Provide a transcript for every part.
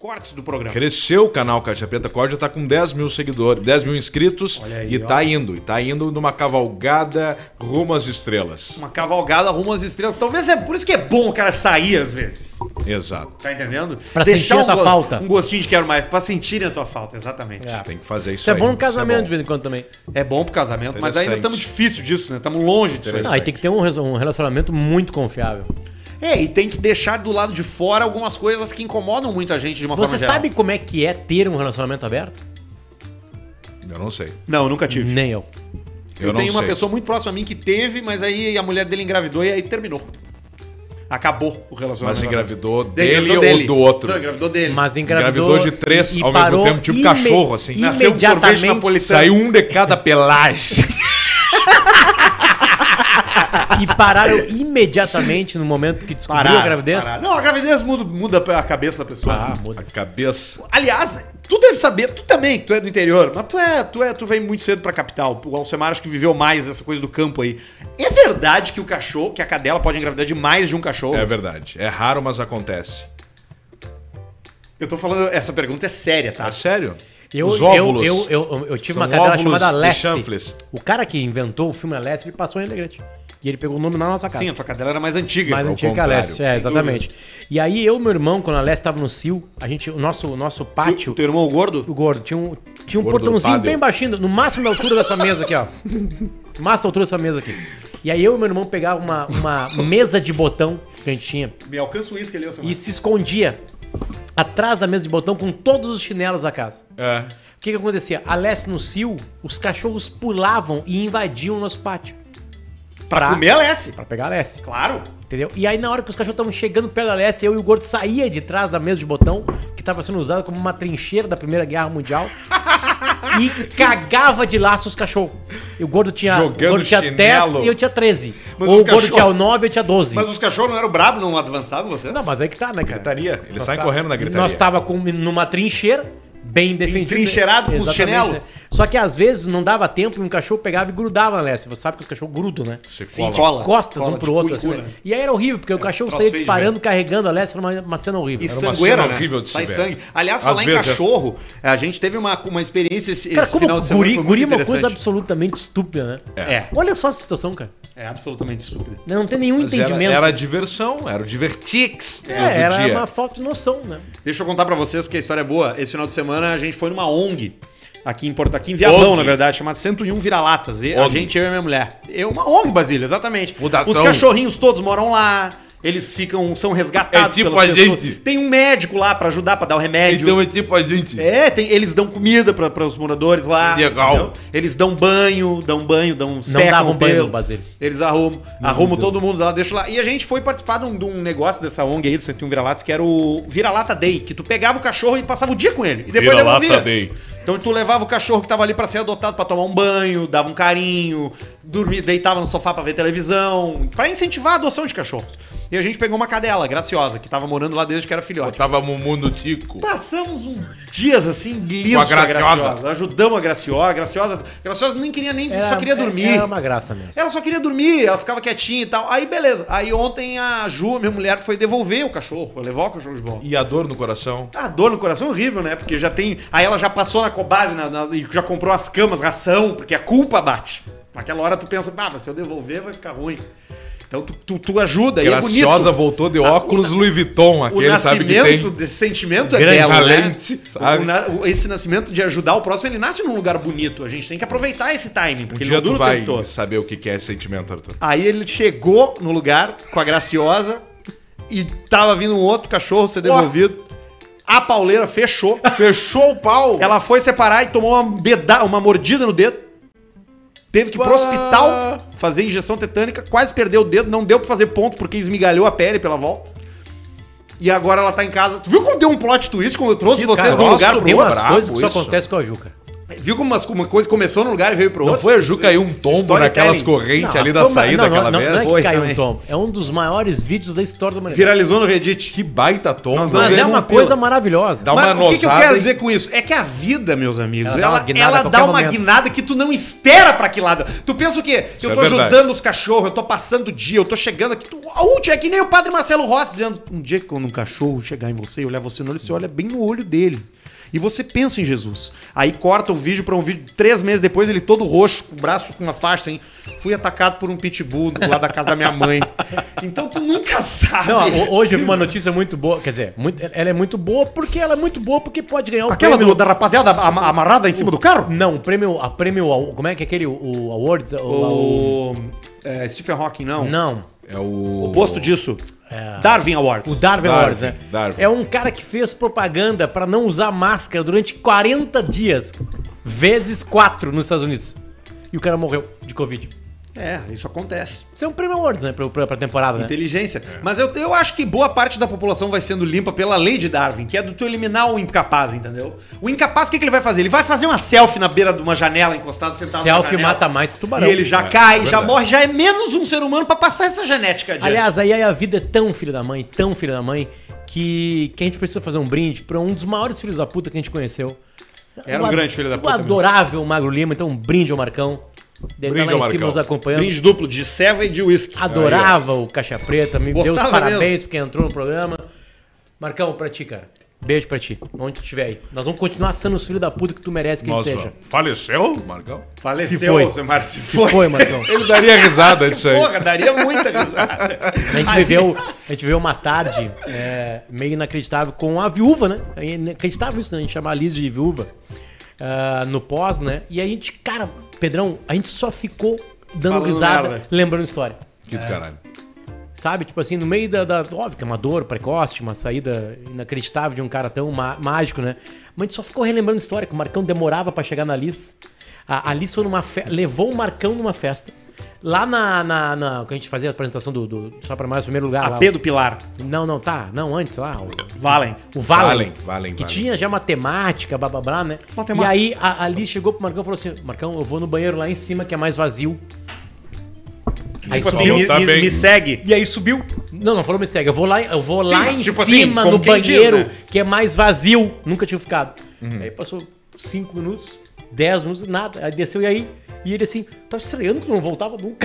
cortes do programa. Cresceu o canal Caixa Preta Código, já tá com 10 mil seguidores, 10 mil inscritos. Olha aí, e tá indo numa cavalgada rumo às estrelas. Uma cavalgada rumo às estrelas. Talvez é por isso que é bom o cara sair às vezes. Exato. Tá entendendo? Pra sentir a tua falta. Um gostinho de quero mais. Pra sentirem a tua falta, exatamente. Tem que fazer isso Isso é aí. bom no casamento Isso de vez em quando também. É bom pro casamento, mas ainda estamos difícil disso, né? Estamos longe disso aí. Não, aí tem que ter um relacionamento muito confiável. E tem que deixar do lado de fora algumas coisas que incomodam muito a gente de uma forma Você geral. sabe como é que é ter um relacionamento aberto? Eu não sei. Não, eu nunca tive. Nem eu. Eu não tenho uma sei. pessoa muito próxima a mim que teve, mas aí a mulher dele engravidou e aí terminou. Acabou o relacionamento. Mas engravidou Engravidou dele ou do outro? Não, engravidou dele. Mas Engravidou de 3 ao mesmo tempo, tipo cachorro, assim. Nasceu um sorvete napolitano. Saiu um de cada pelagem. E pararam imediatamente no momento que descobriu a gravidez? Não, a gravidez muda a cabeça da pessoa. Ah, né? muda. A cabeça. Aliás, tu deve saber, tu também, tu é do interior, mas tu vem muito cedo pra capital. O Alcemar acho que viveu mais essa coisa do campo aí. É verdade que o cachorro, que a cadela pode engravidar de mais de um cachorro? É verdade. É raro, mas acontece. Eu tô falando, essa pergunta é séria, tá? É sério? Eu tive São uma cadela óvulos chamada de Lessie. chanfles. O cara que inventou o filme Lessie, ele passou em Alegrete. E ele pegou o nome na nossa casa. Sim, a tua cadela era mais antiga. Mais ao antiga que a contrário, Lessie, exatamente. E aí eu e meu irmão, quando a Lessie estava no cio, o nosso pátio, O teu irmão gordo? o gordo, tinha um Gordo portãozinho Tadeu. bem baixinho, no máximo da altura dessa mesa aqui, ó. No máximo da altura dessa mesa aqui. E aí eu e meu irmão pegava uma mesa de botão que a gente tinha Me alcança o uísque ali, Alcemar. e se escondia atrás da mesa de botão com todos os chinelos da casa. É. O que acontecia? A Lessie no cio, os cachorros pulavam e invadiam o nosso pátio. Pra comer a Lessie. Pra pegar a Lessie. Claro. Entendeu? E aí, na hora que os cachorros estavam chegando perto da Lessie, eu e o gordo saía de trás da mesa de botão, que estava sendo usada como uma trincheira da Primeira Guerra Mundial, e cagava de laço os cachorros. E o gordo tinha, Jogando 10 chinelo. e eu tinha 13. Mas Ou os o gordo cachorros- tinha 9 e eu tinha 12. Mas os cachorros não eram brabos, não avançavam você? Não, mas aí que tá, né, cara? Gritaria. Eles Nós saem tá- correndo na gritaria. Nós tava numa trincheira, bem defendido. Entrincheirado com os Exatamente, chinelo. né? Só que às vezes não dava tempo e um cachorro pegava e grudava na Lessie. Você sabe que os cachorros grudam, né? Você Sim, cola. cola. Costas Cola um pro de outro, cu em assim, cu, né? né? E aí era horrível, porque o cachorro troço saía feio de disparando, carregando a Lessie, era uma cena horrível. E Era uma sangueira, cena né? horrível de se Sai ver. sangue. Aliás, Às falar em vezes- cachorro, a gente teve uma experiência esse Cara, como final de semana. guri, foi guri é muito uma coisa interessante. absolutamente estúpida, né? É. Olha só essa situação, cara. É absolutamente estúpido. Não tem nenhum Mas entendimento. era diversão, era o divertix era do dia. uma falta de noção, né? Deixa eu contar pra vocês, porque a história é boa. Esse final de semana a gente foi numa ONG, aqui em Viamão, ONG. na verdade, chamada 101 Vira-Latas. E a ONG. gente, eu e minha mulher. Uma ONG, Basílio, exatamente. Fundação. Os cachorrinhos todos moram lá. Eles são resgatados É tipo pelas a pessoas. gente. Tem um médico lá pra ajudar, pra dar o remédio. Então é tipo a gente. Eles dão comida para os moradores lá. Legal. Entendeu? Eles dão banho, secam davam o banho pelo. no Basílio. Eles arrumam todo mundo lá, deixa lá. E a gente foi participar de um negócio dessa ONG aí, do 101 Vira-Latas, que era o Vira-Lata Day, que tu pegava o cachorro e passava o dia com ele. E depois Vira-Lata devolvia. Day. Então tu levava o cachorro que tava ali pra ser adotado pra tomar um banho, dava um carinho, deitava no sofá pra ver televisão, pra incentivar a adoção de cachorros. E a gente pegou uma cadela, Graciosa, que tava morando lá desde que era filhote. Tava Mumu no Tico. Passamos dias assim, lindos Com a Graciosa. Ajudamos a Graciosa. Graciosa nem queria só queria dormir. Era uma graça mesmo. Ela só queria dormir, ela ficava quietinha e tal. Aí beleza. Aí ontem a Ju, minha mulher, foi devolver o cachorro, foi levar o cachorro de volta. E a dor no coração? A dor no coração é horrível, né? Porque já tem. Aí ela já passou na Cobase e já comprou as camas, ração, porque a culpa bate. Naquela hora tu pensa, mas se eu devolver vai ficar ruim. Então tu ajuda, e é bonito. Graciosa voltou de óculos Louis Vuitton, O aquele sabe que tem. nascimento desse sentimento é Grande belo, talento, né? sabe? Esse nascimento de ajudar o próximo, ele nasce num lugar bonito. A gente tem que aproveitar esse timing, Um porque ele dia não dura tu o vai tempo todo. saber o que é esse sentimento, Arthur. Aí ele chegou no lugar com a Graciosa e tava vindo um outro cachorro ser devolvido. A pauleira fechou. Fechou o pau! Ela foi separar e tomou uma mordida no dedo. Teve que ir pro hospital fazer injeção tetânica, quase perdeu o dedo, não deu pra fazer ponto porque esmigalhou a pele pela volta. E agora ela tá em casa. Tu viu como deu um plot twist quando eu trouxe vocês de um lugar pro Tem outro? umas brabo coisas que só isso. acontecem com a Juca. Viu como uma coisa começou num lugar e veio pro Não outro? foi a Ju caiu um tombo naquelas correntes ali da saída aquela não vez? é que Foi caiu também. um tombo. É um dos maiores vídeos da história da humanidade. Viralizou no Reddit. Que baita tombo. Nós não Mas é ganhamos uma um pila. coisa maravilhosa. Dá uma Mas o que eu nosada quero e- dizer com isso? É que a vida, meus amigos, Ela dá uma ela guinada a dá qualquer uma momento. guinada que tu não espera pra que lado. Tu pensa o quê? Que eu é tô verdade. ajudando os cachorros, eu tô passando o dia, eu tô chegando aqui. A última é que nem o padre Marcelo Rossi dizendo: um dia que quando um cachorro chegar em você e olhar você no olho, você olha bem no olho dele. E você pensa em Jesus. Aí corta o vídeo pra um vídeo 3 meses depois, ele todo roxo, com o braço com uma faixa assim. Fui atacado por um pitbull do lado da casa da minha mãe. Então tu nunca sabe. Não, hoje eu vi uma notícia muito boa, quer dizer, ela é muito boa porque pode ganhar o Aquela prêmio. da rapaziada amarrada em cima do carro? Não, a prêmio, como é que é aquele, o Awards? Stephen Hawking, não. Não, É o... Oposto disso. Darwin Awards. o Darwin Awards, né? Darwin. É um cara que fez propaganda pra não usar máscara durante 40 dias, vezes 4 nos Estados Unidos. E o cara morreu de Covid. É, isso acontece. Isso é um prêmio Awards, né, pra temporada, né? Inteligência. Mas eu acho que boa parte da população vai sendo limpa pela lei de Darwin, que é do tu eliminar o incapaz, entendeu? O incapaz, o que ele vai fazer? Ele vai fazer uma selfie na beira de uma janela, encostado, sentado na Selfie janela. mata mais que tubarão. E ele já cai, já verdade. morre, já é menos um ser humano pra passar essa genética adiante. Aliás, aí a vida é tão filho da mãe, que a gente precisa fazer um brinde pra um dos maiores filhos da puta que a gente conheceu. Era um grande filho da puta O mesmo. adorável Magro Lima, então um brinde ao Marcão. Dele tá Brinde lá ao em cima Marcão. nos acompanhando. Brinde duplo de ceva e de uísque. Adorava o Caixa Preta, me deu os Gostava parabéns mesmo. porque entrou no programa. Marcão, pra ti, cara. Beijo pra ti, onde tu estiver aí. Nós vamos continuar sendo os filhos da puta que tu merece que Nossa, ele seja. faleceu, Marcão? Faleceu, Se foi. Alcemar, se Que foi. foi, Marcão? Ele daria risada disso aí. Porra, daria muita risada. A gente viveu uma tarde meio inacreditável com a viúva, né? É inacreditável isso, né? A gente chamar a Liz de viúva no pós, né? E a gente, cara, Pedrão, a gente só ficou dando Falando risada, merda. lembrando história. Que do caralho. Sabe? Tipo assim, no meio da óbvio que é uma dor precoce, uma saída inacreditável de um cara tão mágico, né? Mas a gente só ficou relembrando história, que o Marcão demorava pra chegar na Liz. A Liz foi levou o Marcão numa festa. Lá que a gente fazia a apresentação do Só Pra Mais, primeiro lugar. lá. AP do Pilar. Não, antes lá. Valen. O Valen. Valem. Que tinha já matemática, blá blá blá, né? Matemática. E aí a Liz chegou pro Marcão e falou assim: Marcão, eu vou no banheiro lá em cima que é mais vazio. Aí Tipo subiu. assim, tá bem. me segue. E aí subiu. Não falou me segue. Eu vou lá mas em tipo assim, cima como no quem diz, banheiro, né? que é mais vazio. Nunca tinha ficado. Aí passou 5 minutos, 10 minutos, nada. Aí desceu e aí. E ele assim, tava estranhando que não voltava nunca.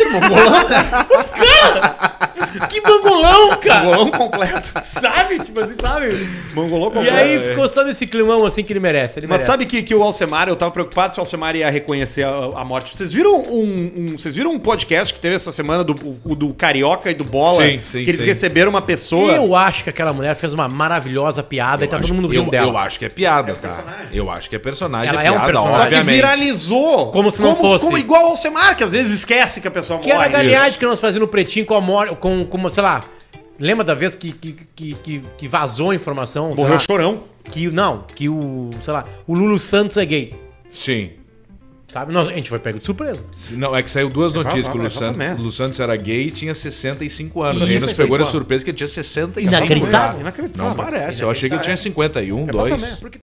Que mangolão, cara! Bolão completo. Sabe? Tipo assim, sabe? Mangolão E completo. aí ficou só nesse climão assim que ele merece. Mas sabe que o Alcemar, eu tava preocupado se o Alcemar ia reconhecer a morte. Vocês viram vocês viram um podcast que teve essa semana do Carioca e do Bola? Sim, que eles sim. receberam uma pessoa. Eu acho que aquela mulher fez uma maravilhosa piada e tá todo mundo rindo eu, dela. Eu acho que é piada, tá? personagem. Eu acho que é personagem, Ela é é um piada, personagem. Só que obviamente. viralizou. Como se não fosse. Como igual o Alcemar, que às vezes esquece que a pessoa Que era a morre. galinhagem que nós fazíamos no Pretinho com sei lá... Lembra da vez que vazou a informação? sei Morreu lá, chorão. que o, sei lá, o Lulu Santos é gay. Sim. Sabe? A gente foi pego de surpresa. Não, é que saiu duas notícias que o exatamente. Lu Santos era gay e tinha 65 anos. Isso, E aí nos pegou de 65 surpresa que ele tinha 65 Inacreditável. anos. Inacreditável. Não parece, eu achei que ele tinha 51, 2. Exatamente. Porque